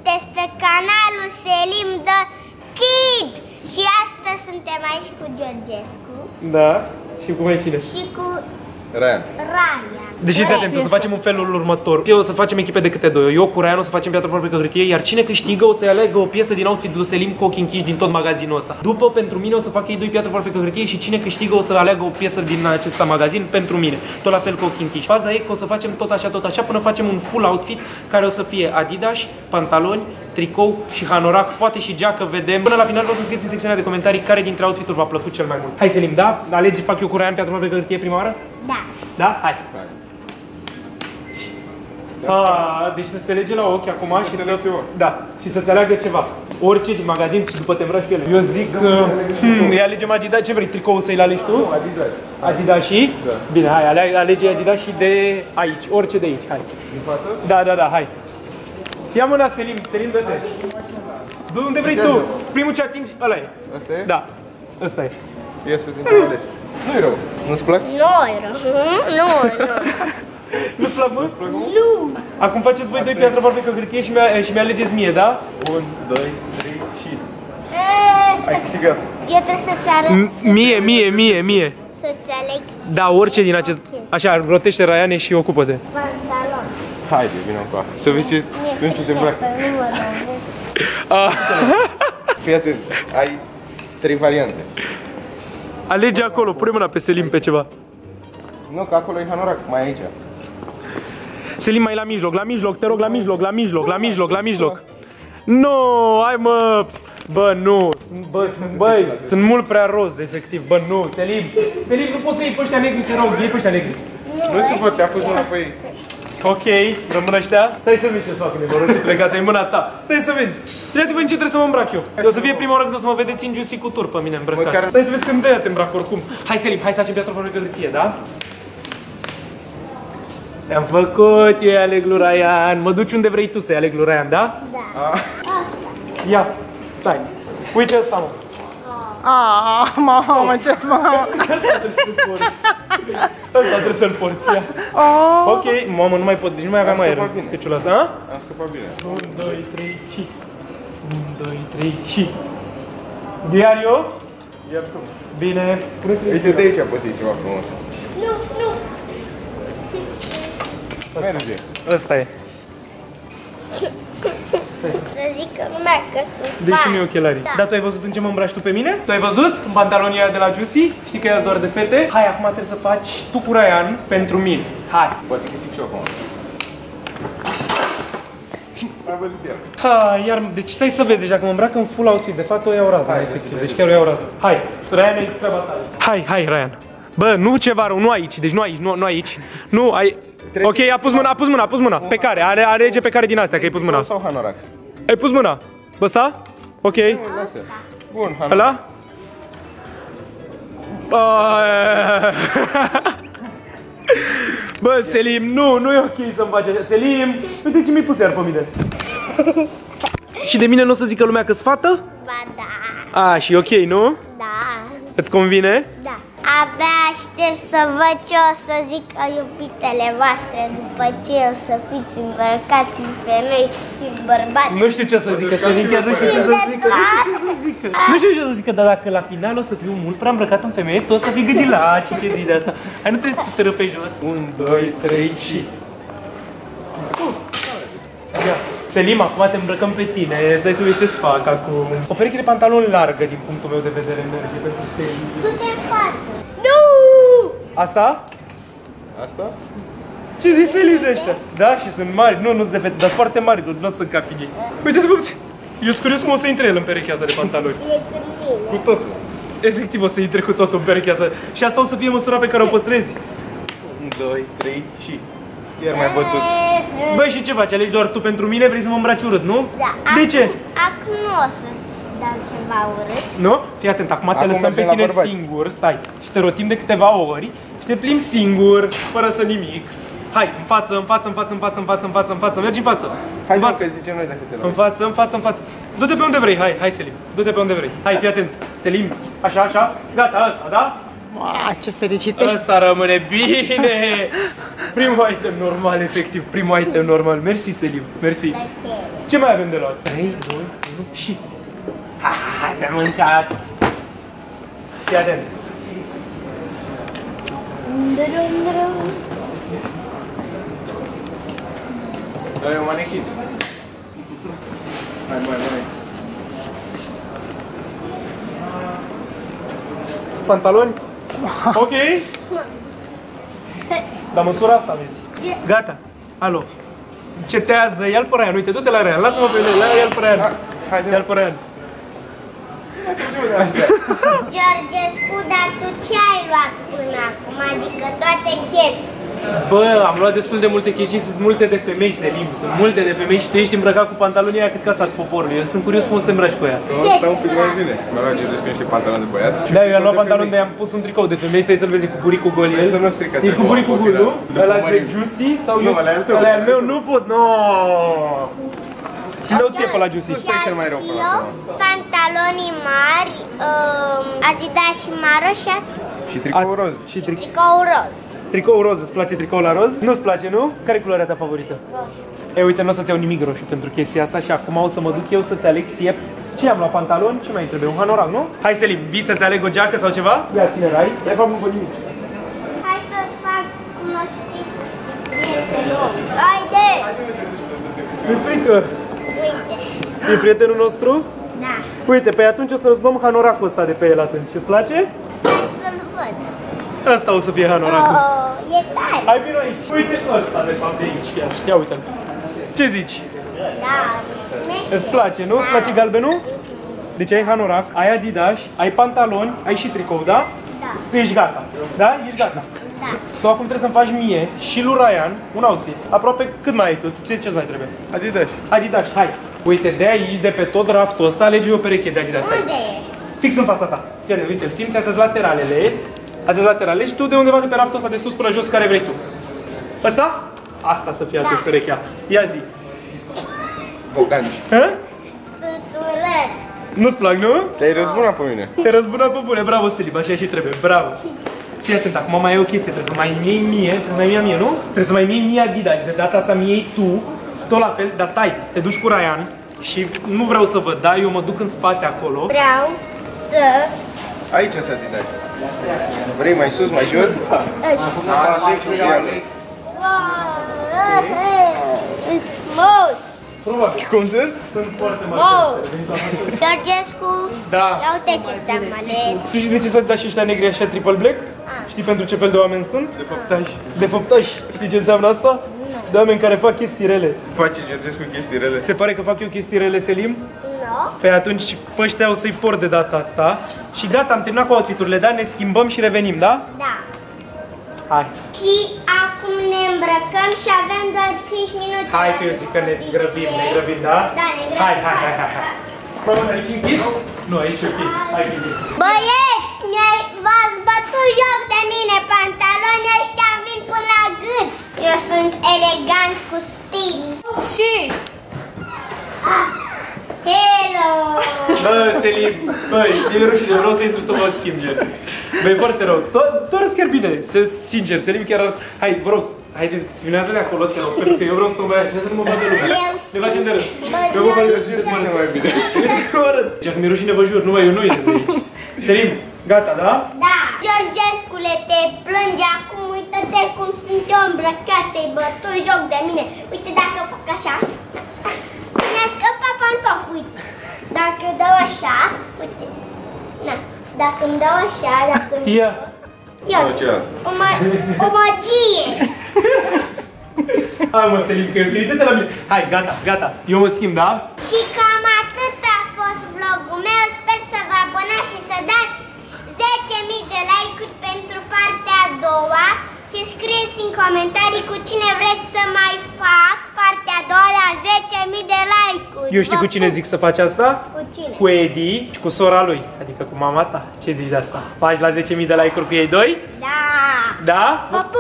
sunteți pe canalul Selim The Kid. Și astăzi suntem aici cu Georgescu. Da, și cu mai cine? Și cu Ryan. Deci fiți atenți, o să facem un felul următor. Eu o să facem echipe de câte doi. Eu cu Ryan o să facem piatră, forfecă, hârtie. Iar cine câștigă o să aleagă o piesă din outfit-ul Selim cu ochii închiși din tot magazinul ăsta. După, pentru mine o să fac ei doi piatră, forfecă, hârtie. Și cine câștigă o să aleagă o piesă din acest magazin pentru mine. Tot la fel cu ochii închiși. Faza e că o să facem tot așa până facem un full outfit care o să fie Adidas, pantaloni, tricou și hanorac, poate și geacă, vedem. Până la final vreau să scrieți în secțiunea de comentarii care dintre outfit-uri v-a plăcut cel mai mult. Hai Selim, da? Alegi, fac eu cu Ryan piatră, forfecă, hârtie prima oară? Da. Da? Hai. Deci să te lege la ochi acum și să... Da, și să-ți aleagă ceva. Orice din magazin și după te îmbraci cu ele. Eu zic că... îi alegem Adidas, ce vrei? Tricoul să-i alegi tu? Adidas. Adidas și? Da. Bine, hai, alege Adidas și de aici, orice de aici, hai. Din față? Da, hai. Ia mâna Selim, dă-te. Du unde vrei tu. Primul ce atingi, ăla e. Asta e? Da, ăsta e. Iese din ales. Nu-i rău. Nu-ți plac? Nu-i rău. Nu-ți plac, mă? Nu. Acum faceți voi doi piatră, forfecă, hârtie și mi-alegeți mie, da? 1, 2, 3 și... Ai câștigat. Eu trebuie să-ți arăt. Mie. Să-ți aleg. Da, orice din acest... Așa, rotește Raiane și ocupă-te. Pantalon. Haide, vină încoa. Să vezi ce te îmbrac. Fii atent, ai 3 variante. Alege acolo, pune mâna pe Selim pe ceva. Nu, că acolo e hanorac, mai aici. Selim, mai la mijloc, te rog, la mijloc. Nu, hai mă! Bă, nu, băi, sunt mult prea roz, efectiv, bă, nu, Selim, nu poți să iei pe ăștia negri, te rog, iei pe ăștia negri. Nu se poate, a pus mâna pe ei. Ok, rămân ăștia. Stai să vezi ce-ți fac, nenorocitule, ca să-i mâna ta. Stai să vezi. Ia-te-vă în ce trebuie să mă îmbrac eu. O să fie prima oară când o să mă vedeți în Juicy cu tur pe mine îmbrăcat. Stai să vezi când de-aia te îmbrac oricum. Hai Selim, hai să facem piatră, forfecă, hârtie, da? Le-am făcut, eu aleg lui Ryan. Mă duci unde vrei tu să-i aleg lui Ryan, da? Da. Asta. Ia, stai. Uite ăsta, mă. Mamă, ce mamă! Ăsta trebuie să-l porți, ia. Ok, mamă, nu mai pot, deci nu mai aveam aer în piciul ăsta, a? Am scăpat bine. 1, 2, 3 și... 1, 2, 3 și... Iar eu? Iar tu. Bine. Uite de aici a păsit ceva frumos. Nu. Merge. Ăsta e. Să zică lumea că sunt Deci fan. și mie ochelarii. Da. Dar tu ai văzut în ce mă îmbraci tu pe mine? Tu ai văzut? În pantalonii aia de la Juicy? Știi că e doar de fete? Hai, acum trebuie să faci tu cu Ryan pentru mine. Hai. Poate câștig și eu acum. Ai văzut el. Ha, iar, deci stai să vezi, deja că mă îmbrac în full outfit, de fapt o iau rază, efectiv, deci chiar o iau rază. Hai, Ryan, e treaba ta. Hai, Ryan. Bă, nu ceva rău, nu aici, deci nu aici. Nu, ai... Ok, a pus mâna. Pe care? Alege pe care din astea, că ai pus mâna. Sau hanorac? Ai pus mâna. Ăsta? Ok. Lasă. Bun, hanorac. Ăla? Bă, Selim, nu e ok să-mi faci așa. Selim, uite ce mi-ai pus iar pe mine. Și de mine nu o să zică lumea că-s fată? Ba da. Și ok, nu? Da. Îți convine? Da. Abia aștept să văd ce o să zică iubitele voastre după ce o să fiți îmbrăcați în femei și să fiți bărbați. Nu știu ce o să zică, Selim, chiar nu știu ce o să zică. Nu știu ce o să zică, dar dacă la final o să fiu mult prea îmbrăcat în femeie, tu o să fii gândit la ce zici de asta. Hai, nu te tără pe jos. 1, 2, 3 și... Ia. Selim, acum te îmbrăcăm pe tine, stai să vezi ce-ți fac acum. O pereche de pantaloni largă din punctul meu de vedere merge pentru Selim. Du-te în față. Nu! Asta? Asta? Ce zici Selim de ăștia? Da, și sunt mari, nu sunt de fete, dar foarte mari, nu sunt ca ei. Uite-ți, eu sunt curios cum o să intre el în perechea asta de pantaloni. Cu totul. Efectiv o să intre cu totul în perechea asta. Și asta o să fie măsura pe care o păstrezi. 1, 2, 3 și... Iar mai bătut. Băi, și ce faci? Alegi doar tu pentru mine? Vrei să mă îmbraci urât, nu? Da. De ce? Acum nu o să-ți dau ceva urât. Nu? Fii atent, acum te lăsăm pe tine singur, stai, și te rotim de câteva ori și te plimbi singur, fără să nimic. Hai, în față, mergi în față. Hai, că zicem noi dacă te luăm. În față. Du-te pe unde vrei, hai Selim, du-te pe unde vrei. Hai, fii atent, Selim, așa, gata, asta, da? Ce fericit ești. Asta rămâne bine. Primul item normal, efectiv, primul item normal. Mersi, Selim, mersi. Ce mai avem de luat? 3, 2, 1 și... Ha, te-am mâncat. Fii atent. Dă-i un manechit. Hai. Pantaloni? Ok. Dar măsura asta, vezi? Gata. Alo. Cetează, ia-l pe Ryan, uite, du-te la Ryan, lasă-mă pe el, ia-l pe Ryan. Ia-l pe Ryan. Georgescu, dar tu ce ai luat până acum? Adică toate chestii. Bă, am luat destul de multe chestii, sunt multe de femei, Selim, sunt multe de femei și tu ești îmbrăcat cu pantalonii aia cât casa cu poporul. Eu sunt curios cum o să te îmbraci cu ea. Nu, stau un pic mai bine. Mi-a luat Georgescu niște pantaloni de băiat. Da, eu am luat pantaloni, dar i-am pus un tricou de femei, stai să-l vezi cu buricul gol. Să nu stricați. E cu buricul gol, nu? Ăla ce Juicy sau eu? Ăla e al meu, nu pot, no. Ți-l dau ție pe la Juicy. Ăsta e cel mai rău până Eu, acum. pantalonii mari, Adidas și maro și Și tricou roz. Și tricou roz. tricou roz, îți place tricoul la roz? Nu-ți place, nu? Care e culoarea ta favorită? Roz. Ei, uite, nu o să-ți iau nimic roșu pentru chestia asta și acum o să mă duc eu să-ți aleg ție. Ce am la pantaloni? Ce mai trebuie? Un hanorac, nu? Hai, Selim, vii să-ți aleg o geacă sau ceva? Ia, ține, Rai. De fapt, nu văd nimic. Hai să-ți fac cunoștință. Haide! Mi-e frică. Uite. E prietenul nostru? Da. Uite, pe atunci o să-ți luăm hanoracul ăsta de pe el atunci. Îți place? Stai să-l văd. Asta o să fie hanoracul. E tare. Hai, vino aici. Uite ăsta, de fapt, de aici chiar. Ia uite-l. Ce zici? Da. Îți place, nu? Îți place galbenul? Deci ai hanorac, ai Adidas, ai pantaloni, ai și tricou, da? Da. Tu ești gata. Da? Ești gata. Da. Tu acum trebuie să-mi faci mie și lui Ryan un outfit. Aproape cât mai ai tu? Ce-ți mai trebuie? Adidas. Adidas, hai. Uite, de aici, de pe tot raftul ăsta, alege o pereche de Adidas. Unde e? Fix în fața ta. Fii uite, simți, astea lateralele. Astea laterale și tu de undeva de pe raftul ăsta de sus până jos, care vrei tu. Ăsta? Asta să fie atunci perechea. Ia zi. Bocanci. Hă? Sunt urât. Nu-ți plac, nu? Te-ai răzbunat pe mine. Te răzbuna pe bune, bravo Selim, așa și trebuie, bravo. Fii atent, acum mai e o chestie, trebuie să mai iei mie, nu? Trebuie să mai iei mie Adidas, de data asta mi iei tu, tot la fel, dar stai, te duci cu Ryan și nu vreau să văd, da? Eu mă duc în spate acolo. Vreau să... Aici sunt Adidas. Vrei mai sus, mai jos? Îți frumos. Probabil. Cum sunt? Sunt foarte mari. Georgescu, Da. ia uite ce ți-am ales. Tu știi de ce s-a dat și ăștia negri așa triple black? Știi pentru ce fel de oameni sunt? De făptași. De făptași. Știi ce înseamnă asta? De oameni care fac chestii rele. Face Georgescu chestii rele. Se pare că fac eu chestii rele, Selim? Nu? Pe atunci pe ăștia o să-i port de data asta. Și gata, am terminat cu outfiturile, da? Ne schimbăm și revenim, da? Da. Hai. Și acum ne îmbrăcăm și avem doar 5 minute. Hai că eu zic că ne grăbim, da? Da, ne grăbim. Hai. Păi, aici închis? Nu, aici e ok. Hai că închis. Băieți, v-ați bătut joc de mine, pantaloni ăștia vin până la gât. Eu sunt elegant cu stil. Și... Hello! Bă, Selim, băi, e rușine, vreau să intru să mă schimb, gen. Băi, foarte rău. Tu arăți chiar bine, sincer, Selim chiar arăți... Hai, vă rog, haide, filmează-le acolo, te rog, pentru că eu vreau să mă băiat și să nu mă vadă lumea. Ne facem de râs. Eu vă fac de râs mai bine. Nu arăt. Ce mi-e rușine, vă jur, numai eu nu ies de aici. Selim, gata, da? Da, Georgescule, te plânge acum, uită-te cum sunt eu îmbrăcat, te-ai bătut joc de mine. Uite, dacă fac așa, mi-a scăpat pantof, uite. Dacă dau așa, uite, na, dacă îmi dau așa, dacă îmi... Ia. Ia, o magie. Hai mă, Selim, că uite-te la mine. Hai, gata, eu mă schimb, da? Și cam atât a fost vlogul meu, sper să vă abonați și să dați 10.000 de like-uri pentru partea a doua și scrieți în comentarii cu cine vreți să mai fac partea a doua la 10.000 de like-uri. Eu știu cu cine zic să faci asta? Cu cine? Cu Edi și cu sora lui, adică cu mama ta. Ce zici de asta? Faci la 10.000 de like-uri cu ei doi? Da! Da? Pă,